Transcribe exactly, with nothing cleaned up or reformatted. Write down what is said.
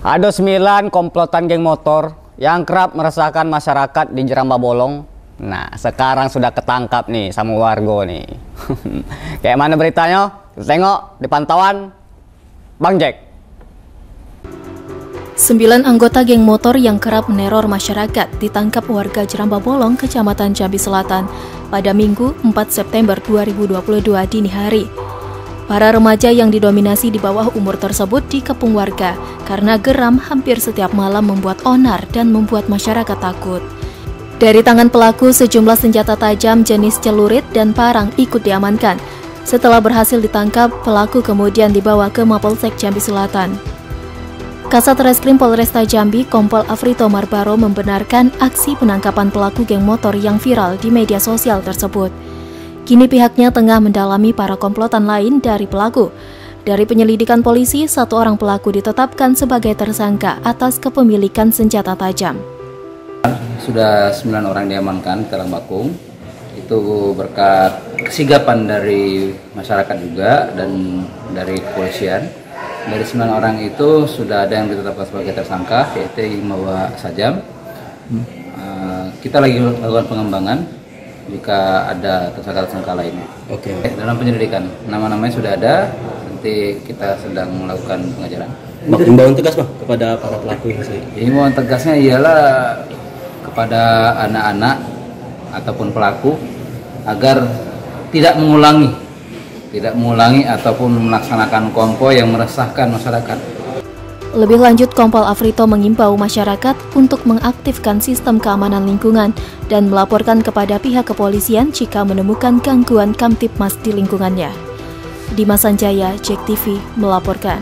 Ada sembilan komplotan geng motor yang kerap meresahkan masyarakat di Jeramba Bolong. Nah, sekarang sudah ketangkap nih sama warga nih. Kayak mana beritanya? Kita tengok di pantauan Bang Jack. Sembilan anggota geng motor yang kerap meneror masyarakat ditangkap warga Jeramba Bolong, Kecamatan Jambi Selatan pada Minggu empat September dua ribu dua puluh dua dini hari. Para remaja yang didominasi di bawah umur tersebut dikepung warga karena geram hampir setiap malam membuat onar dan membuat masyarakat takut. Dari tangan pelaku, sejumlah senjata tajam jenis celurit dan parang ikut diamankan. Setelah berhasil ditangkap, pelaku kemudian dibawa ke Mapolsek Jambi Selatan. Kasat Reskrim Polresta Jambi, Kompol Afrito Marbaro membenarkan aksi penangkapan pelaku geng motor yang viral di media sosial tersebut. Kini pihaknya tengah mendalami para komplotan lain dari pelaku. Dari penyelidikan polisi, satu orang pelaku ditetapkan sebagai tersangka atas kepemilikan senjata tajam. Sudah sembilan orang diamankan ke Bakung. Itu berkat kesigapan dari masyarakat juga dan dari kepolisian. Dari sembilan orang itu sudah ada yang ditetapkan sebagai tersangka, yaitu Imawa Sajam. Hmm. Uh, kita lagi melakukan pengembangan jika ada tersangka-tersangka lainnya. Oke. Okay. Dalam penyelidikan, nama-namanya sudah ada. Nanti kita sedang melakukan pengajaran. Himbauan tegas Bang kepada para pelaku ini. Himbauan tegasnya ialah kepada anak-anak ataupun pelaku agar tidak mengulangi, tidak mengulangi ataupun melaksanakan konvoy yang meresahkan masyarakat. Lebih lanjut, Kompol Afrito mengimbau masyarakat untuk mengaktifkan sistem keamanan lingkungan dan melaporkan kepada pihak kepolisian jika menemukan gangguan Kamtibmas di lingkungannya. Dimas Sanjaya, Jack T V melaporkan.